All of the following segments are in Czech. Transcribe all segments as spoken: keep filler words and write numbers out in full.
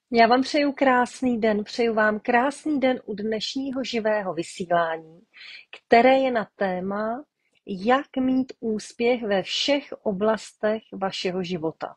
Já vám přeju krásný den, přeju vám krásný den u dnešního živého vysílání, které je na téma, jak mít úspěch ve všech oblastech vašeho života.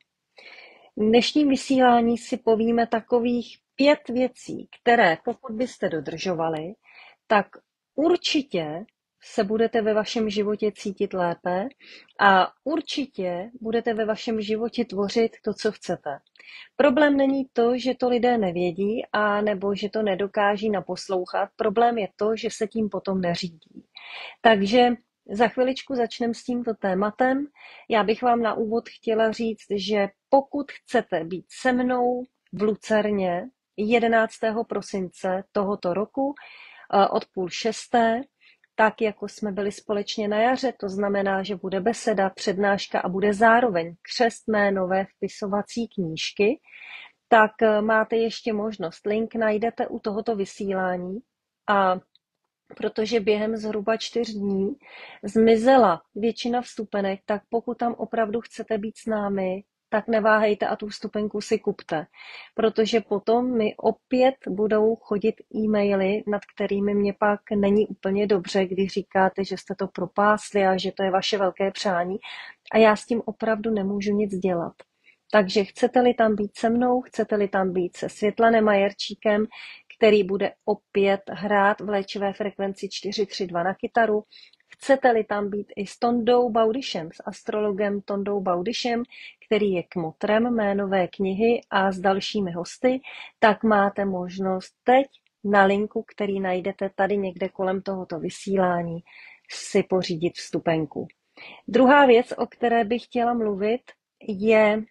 V dnešním vysílání si povíme takových pět věcí, které pokud byste dodržovali, tak určitě se budete ve vašem životě cítit lépe a určitě budete ve vašem životě tvořit to, co chcete. Problém není to, že to lidé nevědí a nebo že to nedokáží naposlouchat. Problém je to, že se tím potom neřídí. Takže za chviličku začneme s tímto tématem. Já bych vám na úvod chtěla říct, že pokud chcete být se mnou v Lucerně jedenáctého prosince tohoto roku od půl šesté, tak jako jsme byli společně na jaře, to znamená, že bude beseda, přednáška a bude zároveň křest mé nové vpisovací knížky, tak máte ještě možnost. Link najdete u tohoto vysílání a protože během zhruba čtyř dní zmizela většina vstupenek, tak pokud tam opravdu chcete být s námi, tak neváhejte a tu vstupenku si kupte, protože potom mi opět budou chodit e-maily, nad kterými mě pak není úplně dobře, když říkáte, že jste to propásli a že to je vaše velké přání a já s tím opravdu nemůžu nic dělat. Takže chcete-li tam být se mnou, chcete-li tam být se Světlanem Majerčíkem, který bude opět hrát v léčivé frekvenci čtyři tři dva na kytaru, chcete-li tam být i s Tondou Baudyšem, s astrologem Tondou Baudyšem, který je kmotrem mé nové knihy a s dalšími hosty, tak máte možnost teď na linku, který najdete tady někde kolem tohoto vysílání, si pořídit vstupenku. Druhá věc, o které bych chtěla mluvit, je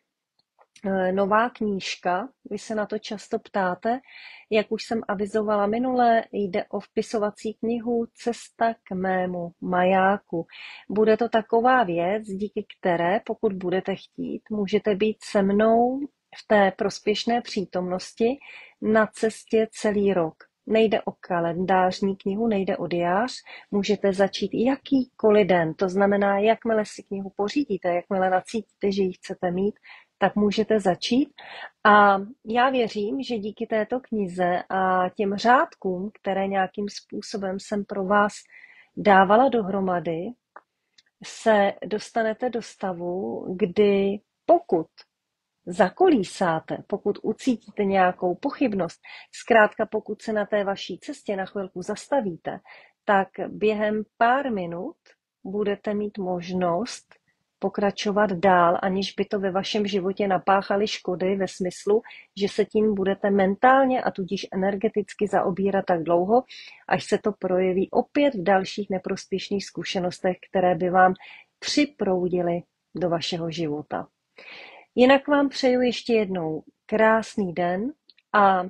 nová knížka. Vy se na to často ptáte. Jak už jsem avizovala minule, jde o vpisovací knihu Cesta k mému majáku. Bude to taková věc, díky které, pokud budete chtít, můžete být se mnou v té prospěšné přítomnosti na cestě celý rok. Nejde o kalendářní knihu, nejde o diář, můžete začít jakýkoliv den, to znamená, jakmile si knihu pořídíte, jakmile nacítíte, že ji chcete mít, tak můžete začít. A já věřím, že díky této knize a těm řádkům, které nějakým způsobem jsem pro vás dávala dohromady, se dostanete do stavu, kdy pokud zakolísáte, pokud ucítíte nějakou pochybnost, zkrátka pokud se na té vaší cestě na chvilku zastavíte, tak během pár minut budete mít možnost pokračovat dál, aniž by to ve vašem životě napáchaly škody ve smyslu, že se tím budete mentálně a tudíž energeticky zaobírat tak dlouho, až se to projeví opět v dalších neprospěšných zkušenostech, které by vám připroudily do vašeho života. Jinak vám přeju ještě jednou krásný den a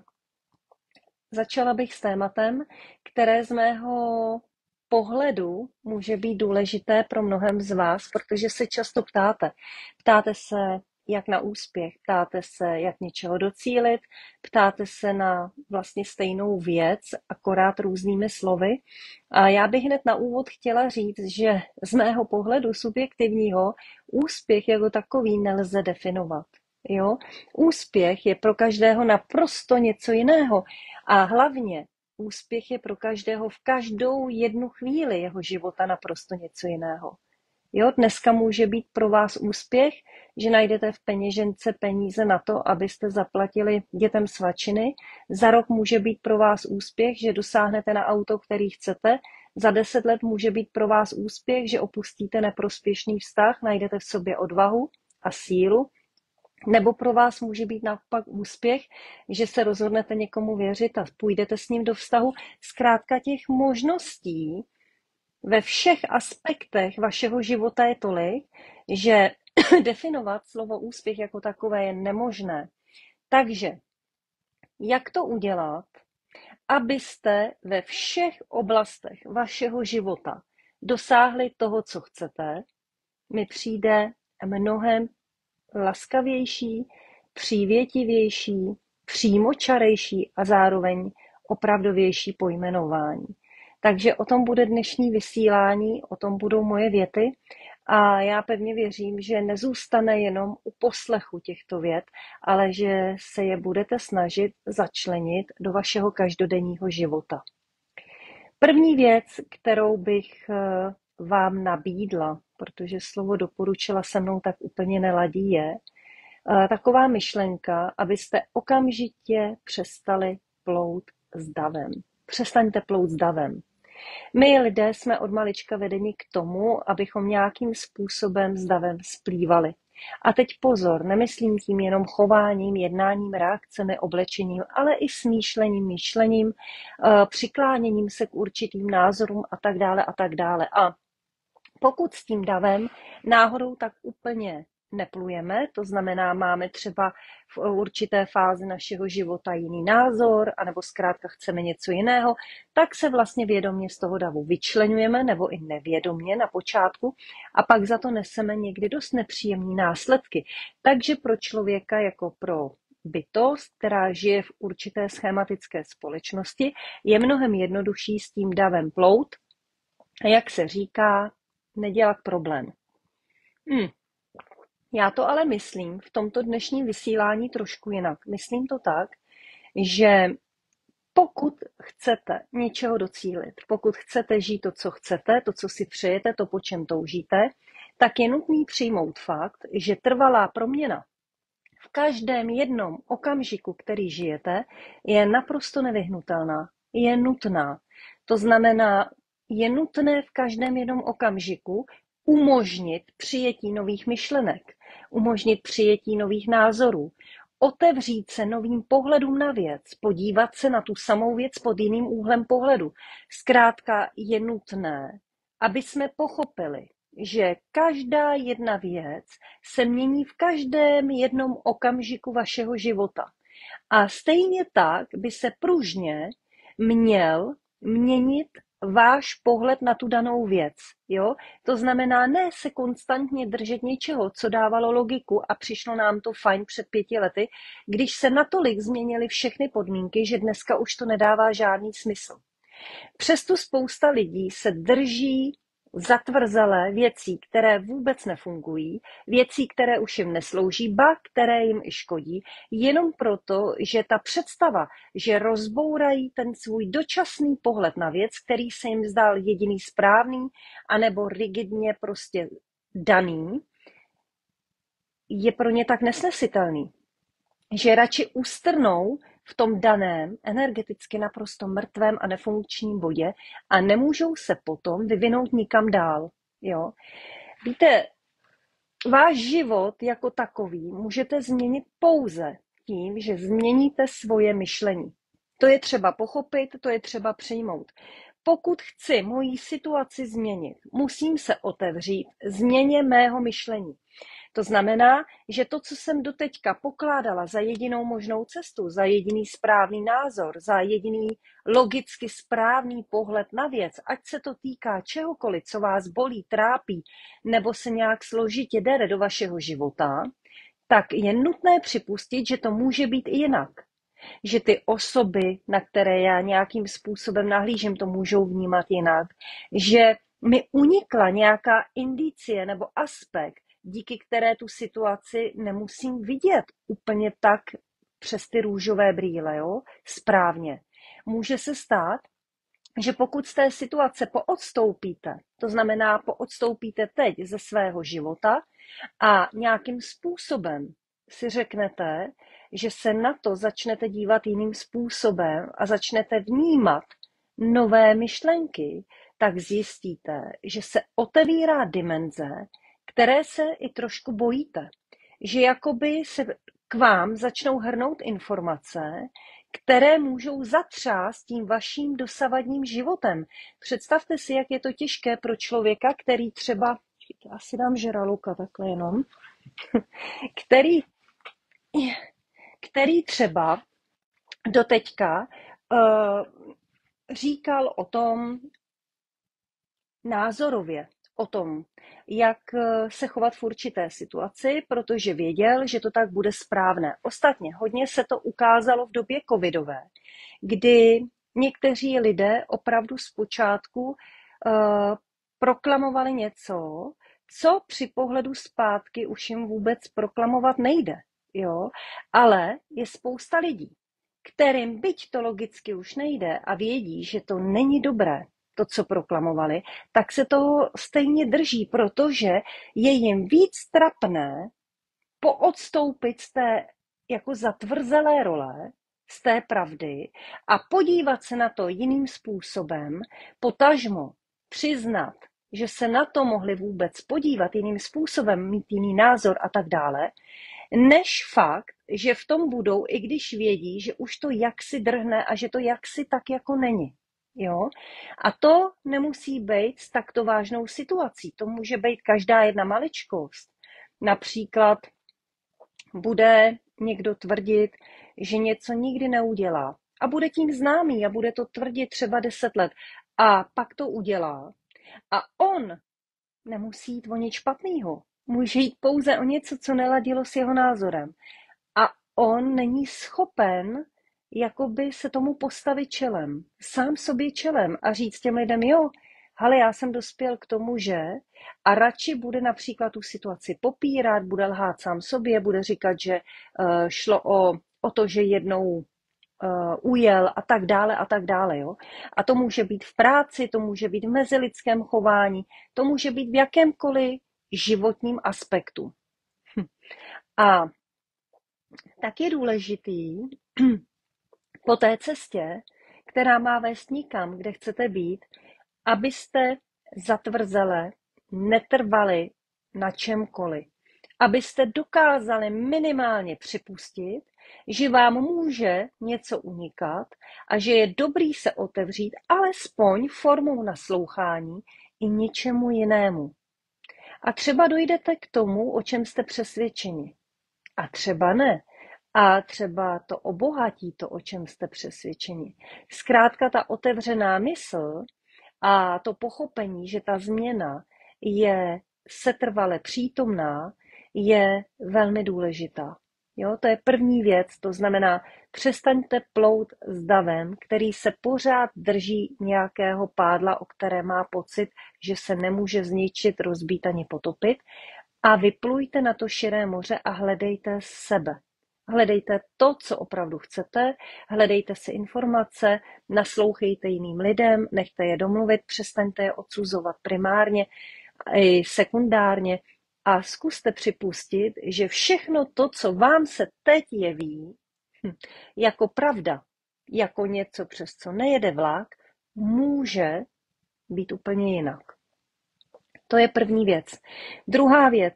začala bych s tématem, které z mého pohledu může být důležité pro mnohem z vás, protože se často ptáte. Ptáte se, jak na úspěch, ptáte se, jak něčeho docílit, ptáte se na vlastně stejnou věc, akorát různými slovy. A já bych hned na úvod chtěla říct, že z mého pohledu subjektivního úspěch jako takový nelze definovat. Jo? Úspěch je pro každého naprosto něco jiného a hlavně úspěch je pro každého v každou jednu chvíli jeho života naprosto něco jiného. Jo, dneska může být pro vás úspěch, že najdete v peněžence peníze na to, abyste zaplatili dětem svačiny. Za rok může být pro vás úspěch, že dosáhnete na auto, který chcete. Za deset let může být pro vás úspěch, že opustíte neprospěšný vztah, najdete v sobě odvahu a sílu. Nebo pro vás může být naopak úspěch, že se rozhodnete někomu věřit a půjdete s ním do vztahu. Zkrátka těch možností ve všech aspektech vašeho života je tolik, že definovat slovo úspěch jako takové je nemožné. Takže jak to udělat, abyste ve všech oblastech vašeho života dosáhli toho, co chcete, mi přijde mnohem laskavější, přívětivější, přímočarejší a zároveň opravdovější pojmenování. Takže o tom bude dnešní vysílání, o tom budou moje věty A já pevně věřím, že nezůstane jenom u poslechu těchto vět, ale že se je budete snažit začlenit do vašeho každodenního života. První věc, kterou bych vám nabídla, protože slovo doporučila se mnou tak úplně neladí, je taková myšlenka, abyste okamžitě přestali plout s davem. Přestaňte plout s davem. My lidé jsme od malička vedeni k tomu, abychom nějakým způsobem s davem splývali. A teď pozor, nemyslím tím jenom chováním, jednáním, reakcemi, oblečením, ale i smýšlením, myšlením, přikláněním se k určitým názorům a tak dále a tak dále. A pokud s tím davem náhodou tak úplně neplujeme, to znamená, máme třeba v určité fázi našeho života jiný názor, anebo zkrátka chceme něco jiného, tak se vlastně vědomě z toho davu vyčleňujeme, nebo i nevědomě na počátku, a pak za to neseme někdy dost nepříjemné následky. Takže pro člověka jako pro bytost, která žije v určité schematické společnosti, je mnohem jednodušší s tím davem plout a jak se říká, nedělat problém. Hmm. Já to ale myslím v tomto dnešním vysílání trošku jinak. Myslím to tak, že pokud chcete něčeho docílit, pokud chcete žít to, co chcete, to, co si přejete, to, po čem toužíte, tak je nutný přijmout fakt, že trvalá proměna v každém jednom okamžiku, který žijete, je naprosto nevyhnutelná, je nutná. To znamená, je nutné v každém jednom okamžiku umožnit přijetí nových myšlenek, umožnit přijetí nových názorů, otevřít se novým pohledům na věc, podívat se na tu samou věc pod jiným úhlem pohledu. Zkrátka je nutné, aby jsme pochopili, že každá jedna věc se mění v každém jednom okamžiku vašeho života. A stejně tak by se pružně měl měnit váš pohled na tu danou věc. Jo? To znamená, ne se konstantně držet něčeho, co dávalo logiku a přišlo nám to fajn před pěti lety, když se natolik změnily všechny podmínky, že dneska už to nedává žádný smysl. Přesto spousta lidí se drží zatvrzelé věcí, které vůbec nefungují, věcí, které už jim neslouží, ba které jim i škodí, jenom proto, že ta představa, že rozbourají ten svůj dočasný pohled na věc, který se jim zdál jediný správný, anebo rigidně prostě daný, je pro ně tak nesnesitelný, že radši ustrnou v tom daném, energeticky naprosto mrtvém a nefunkčním bodě a nemůžou se potom vyvinout nikam dál. Jo? Víte, váš život jako takový můžete změnit pouze tím, že změníte svoje myšlení. To je třeba pochopit, to je třeba přijmout. Pokud chci moji situaci změnit, musím se otevřít změně mého myšlení. To znamená, že to, co jsem doteďka pokládala za jedinou možnou cestu, za jediný správný názor, za jediný logicky správný pohled na věc, ať se to týká čehokoliv, co vás bolí, trápí, nebo se nějak složitě dere do vašeho života, tak je nutné připustit, že to může být i jinak. Že ty osoby, na které já nějakým způsobem nahlížím, to můžou vnímat jinak. Že mi unikla nějaká indicie nebo aspekt, díky které tu situaci nemusím vidět úplně tak přes ty růžové brýle, jo? Správně. Může se stát, že pokud z té situace poodstoupíte, to znamená poodstoupíte teď ze svého života a nějakým způsobem si řeknete, že se na to začnete dívat jiným způsobem a začnete vnímat nové myšlenky, tak zjistíte, že se otevírá dimenze, které se i trošku bojíte. Že jakoby se k vám začnou hrnout informace, které můžou zatřást tím vaším dosavadním životem. Představte si, jak je to těžké pro člověka, který třeba, asi dám žraloka takhle jenom, který, který třeba doteďka uh, říkal o tom názorově, o tom, jak se chovat v určité situaci, protože věděl, že to tak bude správné. Ostatně hodně se to ukázalo v době covidové, kdy někteří lidé opravdu zpočátku uh, proklamovali něco, co při pohledu zpátky už jim vůbec proklamovat nejde, jo? Ale je spousta lidí, kterým byť to logicky už nejde a vědí, že to není dobré, to, co proklamovali, tak se toho stejně drží, protože je jim víc trapné poodstoupit z té jako zatvrzelé role, z té pravdy a podívat se na to jiným způsobem, potažmo přiznat, že se na to mohli vůbec podívat jiným způsobem, mít jiný názor a tak dále, než fakt, že v tom budou, i když vědí, že už to jaksi drhne a že to jaksi tak jako není. Jo? A to nemusí být s takto vážnou situací. To může být každá jedna maličkost. Například bude někdo tvrdit, že něco nikdy neudělá a bude tím známý a bude to tvrdit třeba deset let a pak to udělá a on nemusí jít o nic špatného. Může jít pouze o něco, co neladilo s jeho názorem. A on není schopen jakoby se tomu postavit čelem, sám sobě čelem a říct těm lidem, jo, ale já jsem dospěl k tomu, že a radši bude například tu situaci popírat, bude lhát sám sobě, bude říkat, že uh, šlo o, o to, že jednou uh, ujel a tak dále a tak dále. Jo? A to může být v práci, to může být v mezilidském chování, to může být v jakémkoliv životním aspektu. A tak je důležitý po té cestě, která má vést nikam, kde chcete být, abyste zatvrzele netrvali na čemkoliv. Abyste dokázali minimálně připustit, že vám může něco unikat a že je dobrý se otevřít alespoň formou naslouchání i něčemu jinému. A třeba dojdete k tomu, o čem jste přesvědčeni. A třeba ne. A třeba to obohatí to, o čem jste přesvědčeni. Zkrátka ta otevřená mysl a to pochopení, že ta změna je setrvale přítomná, je velmi důležitá. Jo, to je první věc, to znamená, přestaňte plout s davem, který se pořád drží nějakého pádla, o které má pocit, že se nemůže zničit, rozbít ani potopit, a vyplujte na to širé moře a hledejte sebe. Hledejte to, co opravdu chcete, hledejte si informace, naslouchejte jiným lidem, nechte je domluvit, přestaňte je odsuzovat primárně i sekundárně a zkuste připustit, že všechno to, co vám se teď jeví, jako pravda, jako něco, přes co nejede vlak, může být úplně jinak. To je první věc. Druhá věc,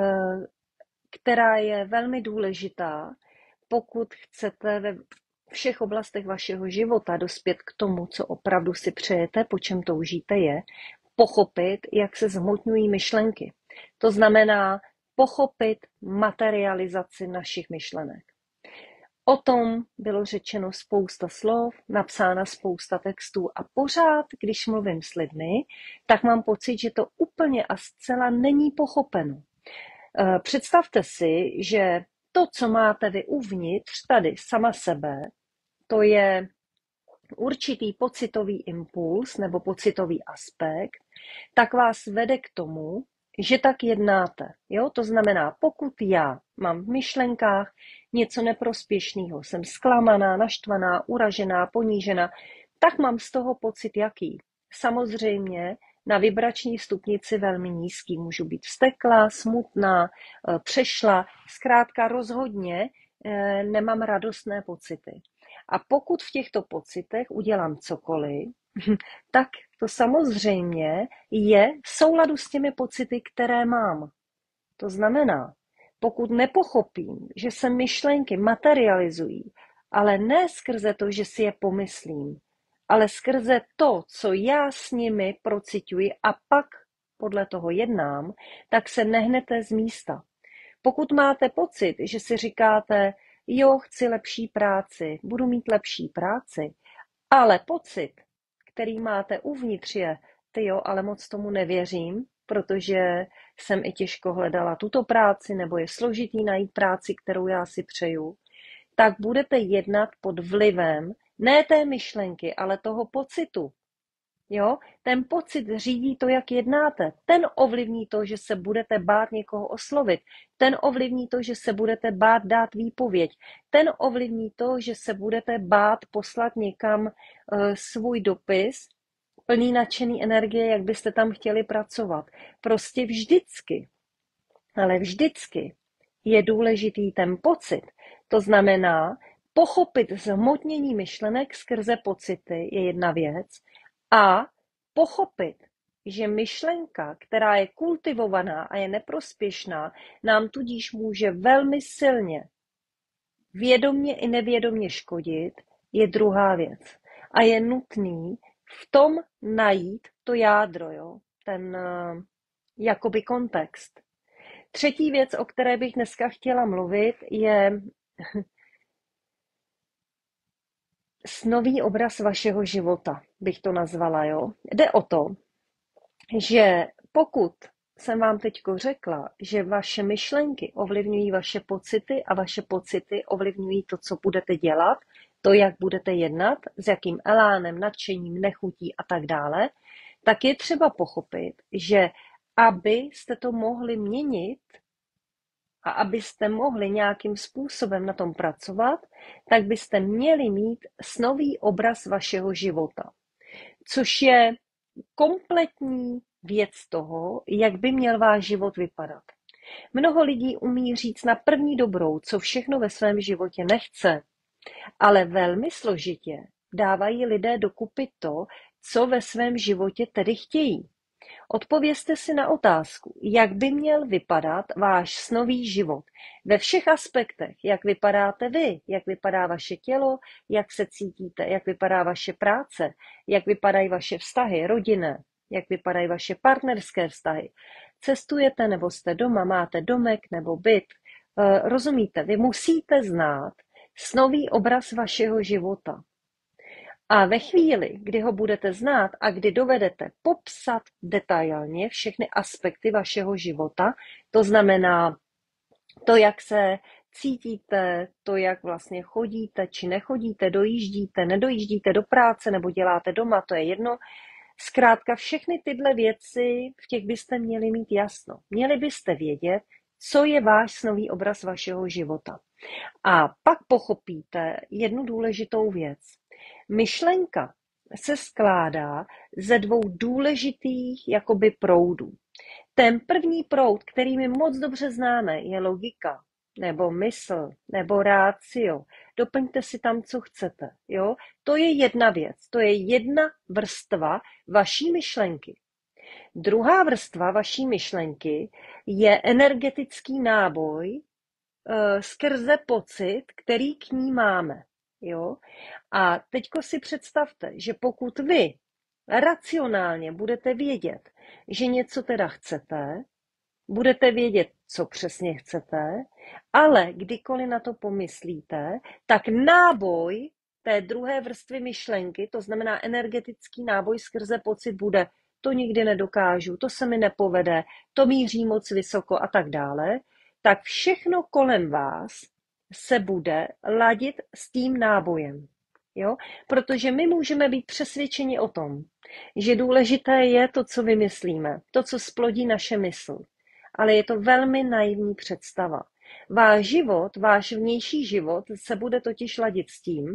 která je velmi důležitá, pokud chcete ve všech oblastech vašeho života dospět k tomu, co opravdu si přejete, po čem toužíte, je pochopit, jak se zhmotňují myšlenky. To znamená pochopit materializaci našich myšlenek. O tom bylo řečeno spousta slov, napsána spousta textů a pořád, když mluvím s lidmi, tak mám pocit, že to úplně a zcela není pochopeno. Představte si, že to, co máte vy uvnitř, tady sama sebe, to je určitý pocitový impuls nebo pocitový aspekt, tak vás vede k tomu, že tak jednáte. Jo? To znamená, pokud já mám v myšlenkách něco neprospěšného, jsem zklamaná, naštvaná, uražená, ponížená, tak mám z toho pocit jaký? Samozřejmě na vibrační stupnici velmi nízký. Můžu být vzteklá, smutná, přešla, zkrátka rozhodně nemám radostné pocity. A pokud v těchto pocitech udělám cokoliv, tak to samozřejmě je v souladu s těmi pocity, které mám. To znamená, pokud nepochopím, že se myšlenky materializují, ale ne skrze to, že si je pomyslím, ale skrze to, co já s nimi procituji a pak podle toho jednám, tak se nehnete z místa. Pokud máte pocit, že si říkáte, jo, chci lepší práci, budu mít lepší práci, ale pocit, který máte uvnitř je, ty jo, ale moc tomu nevěřím, protože jsem i těžko hledala tuto práci, nebo je složitý najít práci, kterou já si přeju, tak budete jednat pod vlivem ne té myšlenky, ale toho pocitu. Jo? Ten pocit řídí to, jak jednáte. Ten ovlivní to, že se budete bát někoho oslovit. Ten ovlivní to, že se budete bát dát výpověď. Ten ovlivní to, že se budete bát poslat někam uh, svůj dopis plný nadšený energie, jak byste tam chtěli pracovat. Prostě vždycky, ale vždycky je důležitý ten pocit. To znamená, pochopit zhmotnění myšlenek skrze pocity je jedna věc a pochopit, že myšlenka, která je kultivovaná a je neprospěšná, nám tudíž může velmi silně vědomně i nevědomně škodit, je druhá věc. A je nutný v tom najít to jádro, jo? Ten uh, jakoby kontext. Třetí věc, o které bych dneska chtěla mluvit, je snový obraz vašeho života, bych to nazvala. Jo? Jde o to, že pokud jsem vám teďko řekla, že vaše myšlenky ovlivňují vaše pocity a vaše pocity ovlivňují to, co budete dělat, to, jak budete jednat, s jakým elánem, nadšením, nechutí a tak dále, tak je třeba pochopit, že abyste to mohli měnit a abyste mohli nějakým způsobem na tom pracovat, tak byste měli mít snový obraz vašeho života, což je kompletní věc toho, jak by měl váš život vypadat. Mnoho lidí umí říct na první dobrou, co všechno ve svém životě nechce, ale velmi složitě dávají lidé dokupy to, co ve svém životě tedy chtějí. Odpovězte si na otázku, jak by měl vypadat váš snový život ve všech aspektech, jak vypadáte vy, jak vypadá vaše tělo, jak se cítíte, jak vypadá vaše práce, jak vypadají vaše vztahy rodinné, jak vypadají vaše partnerské vztahy. Cestujete nebo jste doma, máte domek nebo byt. Rozumíte, vy musíte znát snový obraz vašeho života. A ve chvíli, kdy ho budete znát a kdy dovedete popsat detailně všechny aspekty vašeho života, to znamená to, jak se cítíte, to, jak vlastně chodíte či nechodíte, dojíždíte, nedojíždíte do práce nebo děláte doma, to je jedno. Zkrátka všechny tyhle věci, v těch byste měli mít jasno. Měli byste vědět, co je váš snový obraz vašeho života. A pak pochopíte jednu důležitou věc. Myšlenka se skládá ze dvou důležitých jakoby proudů. Ten první proud, který my moc dobře známe, je logika, nebo mysl, nebo rácio. Doplňte si tam, co chcete. Jo? To je jedna věc, to je jedna vrstva vaší myšlenky. Druhá vrstva vaší myšlenky je energetický náboj e, skrze pocit, který k ní máme. Jo? A teďko si představte, že pokud vy racionálně budete vědět, že něco teda chcete, budete vědět, co přesně chcete, ale kdykoliv na to pomyslíte, tak náboj té druhé vrstvy myšlenky, to znamená energetický náboj skrze pocit bude, to nikdy nedokážu, to se mi nepovede, to míří moc vysoko a tak dále, tak všechno kolem vás se bude ladit s tím nábojem. Jo? Protože my můžeme být přesvědčeni o tom, že důležité je to, co vymyslíme, to, co splodí naše mysl. Ale je to velmi naivní představa. Váš život, váš vnější život se bude totiž ladit s tím,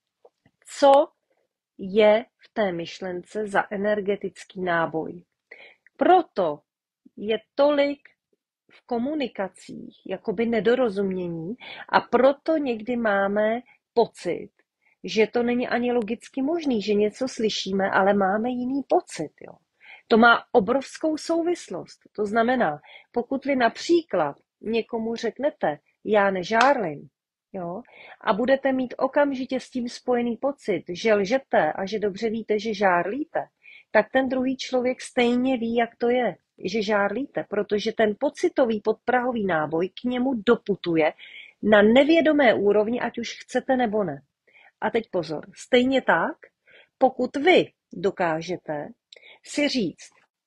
co je v té myšlence za energetický náboj. Proto je tolik v komunikacích jakoby nedorozumění a proto někdy máme pocit, že to není ani logicky možný, že něco slyšíme, ale máme jiný pocit. Jo. To má obrovskou souvislost. To znamená, pokud vy například někomu řeknete, já nežárlim, jo, a budete mít okamžitě s tím spojený pocit, že lžete a že dobře víte, že žárlíte, tak ten druhý člověk stejně ví, jak to je, že žárlíte, protože ten pocitový podprahový náboj k němu doputuje na nevědomé úrovni, ať už chcete nebo ne. A teď pozor, stejně tak, pokud vy dokážete si říct,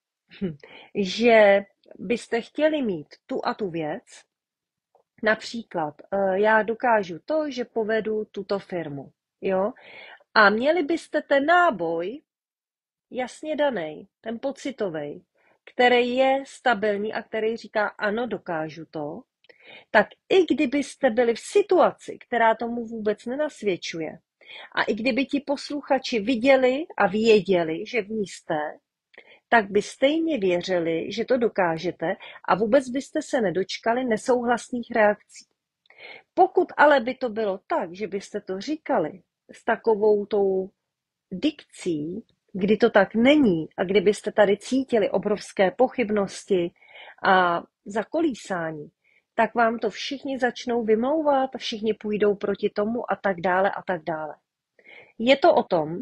že byste chtěli mít tu a tu věc, například já dokážu to, že povedu tuto firmu, jo, a měli byste ten náboj jasně daný, ten pocitový, který je stabilní a který říká ano, dokážu to, tak i kdybyste byli v situaci, která tomu vůbec nenasvědčuje, a i kdyby ti posluchači viděli a věděli, že v ní jste, tak by stejně věřili, že to dokážete a vůbec byste se nedočkali nesouhlasných reakcí. Pokud ale by to bylo tak, že byste to říkali s takovou tou dikcí, kdy to tak není a kdybyste tady cítili obrovské pochybnosti a zakolísání, tak vám to všichni začnou vymlouvat, všichni půjdou proti tomu a tak dále a tak dále. Je to o tom,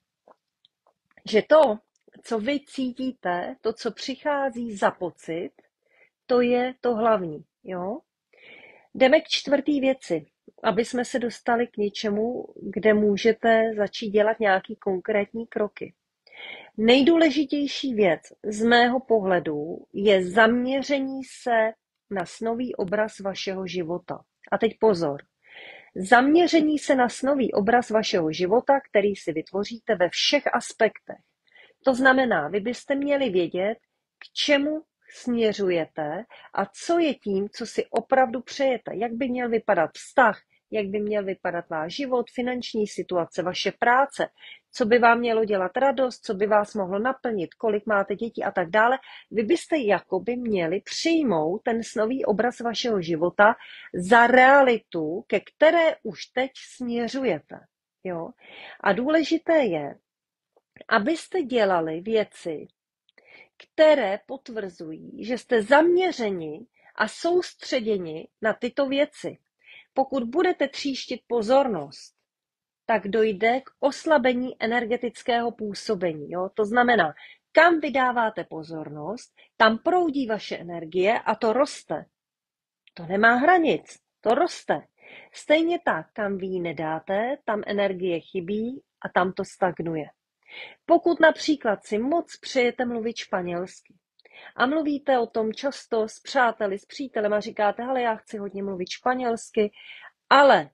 že to, co vy cítíte, to, co přichází za pocit, to je to hlavní. Jo? Jdeme k čtvrtý věci, aby jsme se dostali k něčemu, kde můžete začít dělat nějaký konkrétní kroky. Nejdůležitější věc z mého pohledu je zaměření se na snový obraz vašeho života. A teď pozor. Zaměření se na snový obraz vašeho života, který si vytvoříte ve všech aspektech. To znamená, vy byste měli vědět, k čemu směřujete a co je tím, co si opravdu přejete. Jak by měl vypadat vztah, jak by měl vypadat váš život, finanční situace, vaše práce, co by vám mělo dělat radost, co by vás mohlo naplnit, kolik máte dětí a tak dále. Vy byste jakoby měli přijmout ten snový obraz vašeho života za realitu, ke které už teď směřujete. Jo? A důležité je, abyste dělali věci, které potvrzují, že jste zaměřeni a soustředěni na tyto věci. Pokud budete tříštit pozornost, tak dojde k oslabení energetického působení. Jo? To znamená, kam vydáváte pozornost, tam proudí vaše energie a to roste. To nemá hranic, to roste. Stejně tak, kam vy ji nedáte, tam energie chybí a tam to stagnuje. Pokud například si moc přejete mluvit španělsky a mluvíte o tom často s přáteli, s přítelem a říkáte, hele, já chci hodně mluvit španělsky, ale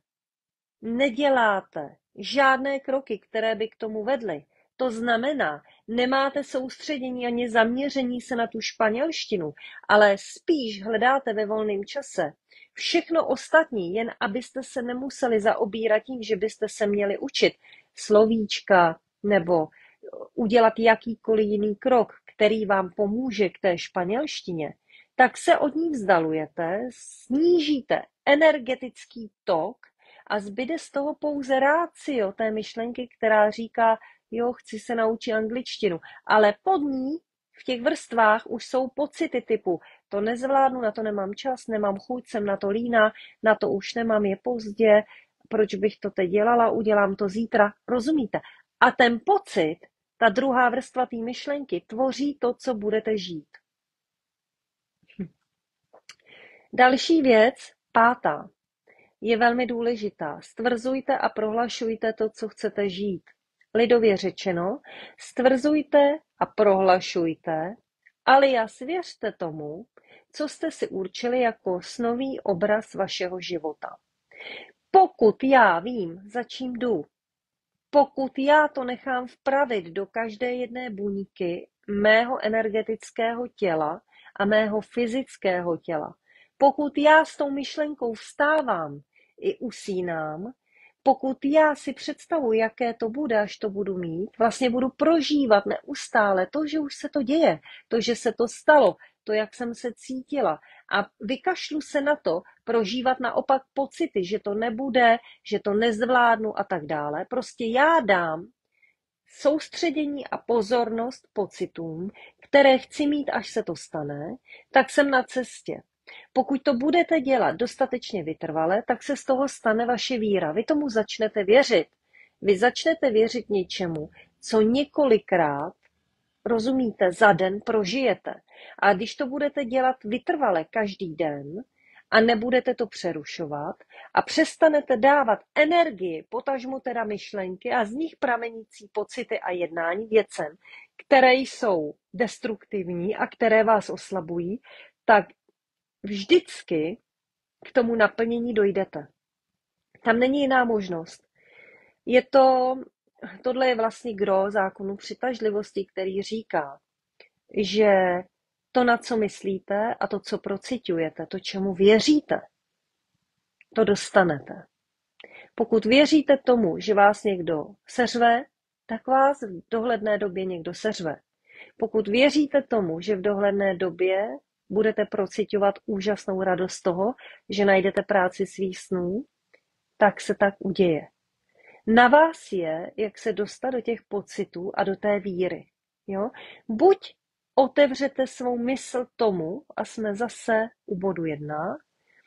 neděláte žádné kroky, které by k tomu vedly. To znamená, nemáte soustředění ani zaměření se na tu španělštinu, ale spíš hledáte ve volném čase všechno ostatní, jen abyste se nemuseli zaobírat tím, že byste se měli učit slovíčka nebo udělat jakýkoliv jiný krok, který vám pomůže k té španělštině, tak se od ní vzdalujete, snížíte energetický tok a zbyde z toho pouze rácio té myšlenky, která říká, jo, chci se naučit angličtinu, ale pod ní v těch vrstvách už jsou pocity typu, to nezvládnu, na to nemám čas, nemám chuť, jsem na to líná, na to už nemám, je pozdě, proč bych to teď dělala, udělám to zítra, rozumíte? A ten pocit, ta druhá vrstva té myšlenky, tvoří to, co budete žít. Další věc, pátá, je velmi důležitá. Stvrzujte a prohlašujte to, co chcete žít. Lidově řečeno, stvrzujte a prohlašujte, alias věřte tomu, co jste si určili jako snový obraz vašeho života. Pokud já vím, za čím jdu, pokud já to nechám vpravit do každé jedné buňky mého energetického těla a mého fyzického těla, pokud já s tou myšlenkou vstávám i usínám, pokud já si představuji, jaké to bude, až to budu mít, vlastně budu prožívat neustále to, že už se to děje, to, že se to stalo, to, jak jsem se cítila a vykašlu se na to, prožívat naopak pocity, že to nebude, že to nezvládnu a tak dále. Prostě já dám soustředění a pozornost pocitům, které chci mít, až se to stane, tak jsem na cestě. Pokud to budete dělat dostatečně vytrvale, tak se z toho stane vaše víra. Vy tomu začnete věřit. Vy začnete věřit něčemu, co několikrát, rozumíte, za den prožijete. A když to budete dělat vytrvale každý den a nebudete to přerušovat a přestanete dávat energii, potažmu teda myšlenky a z nich pramenící pocity a jednání věcem, které jsou destruktivní a které vás oslabují, tak vždycky k tomu naplnění dojdete. Tam není jiná možnost. Je to tohle je vlastně gro zákonu přitažlivosti, který říká, že to, na co myslíte a to, co procitujete, to, čemu věříte, to dostanete. Pokud věříte tomu, že vás někdo seřve, tak vás v dohledné době někdo seřve. Pokud věříte tomu, že v dohledné době budete procitovat úžasnou radost toho, že najdete práci svých snů, tak se tak uděje. Na vás je, jak se dostat do těch pocitů a do té víry. Jo? Buď otevřete svou mysl tomu, a jsme zase u bodu jedna,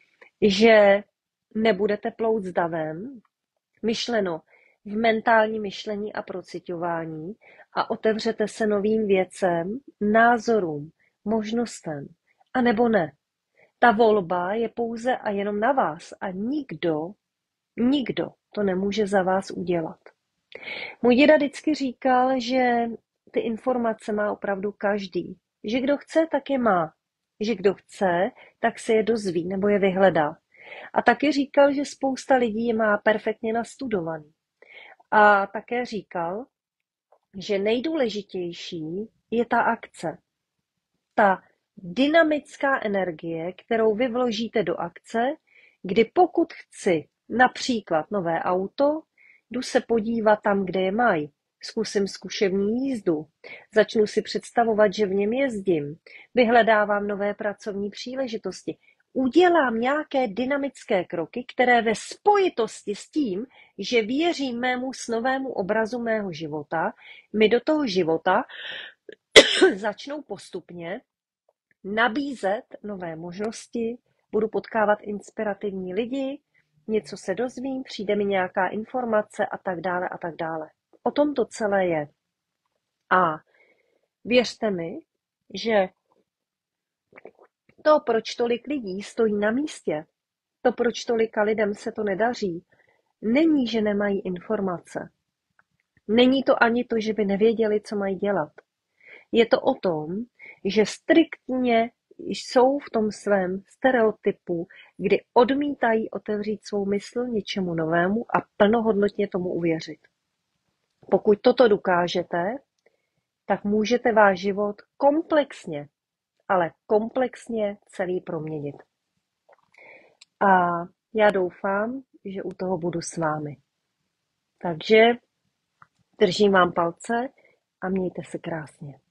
že nebudete plout s davem, myšleno v mentální myšlení a prociťování, a otevřete se novým věcem, názorům, možnostem, a nebo ne. Ta volba je pouze a jenom na vás a nikdo, nikdo to nemůže za vás udělat. Můj děda vždycky říkal, že ty informace má opravdu každý. Že kdo chce, tak je má. Že kdo chce, tak se je dozví nebo je vyhledá. A taky říkal, že spousta lidí je má perfektně nastudovaný. A také říkal, že nejdůležitější je ta akce. Ta dynamická energie, kterou vy vložíte do akce, kdy pokud chci například nové auto, jdu se podívat tam, kde je mají. Zkusím zkušební jízdu. Začnu si představovat, že v něm jezdím. Vyhledávám nové pracovní příležitosti. Udělám nějaké dynamické kroky, které ve spojitosti s tím, že věřím mému snovému obrazu mého života, mi do toho života začnou postupně nabízet nové možnosti, budu potkávat inspirativní lidi, něco se dozvím, přijde mi nějaká informace a tak dále a tak dále. O tom to celé je. A věřte mi, že to, proč tolik lidí stojí na místě, to, proč tolika lidem se to nedaří, není, že nemají informace. Není to ani to, že by nevěděli, co mají dělat. Je to o tom, že striktně jsou v tom svém stereotypu, kdy odmítají otevřít svou mysl něčemu novému a plnohodnotně tomu uvěřit. Pokud toto dokážete, tak můžete váš život komplexně, ale komplexně celý proměnit. A já doufám, že u toho budu s vámi. Takže držím vám palce a mějte se krásně.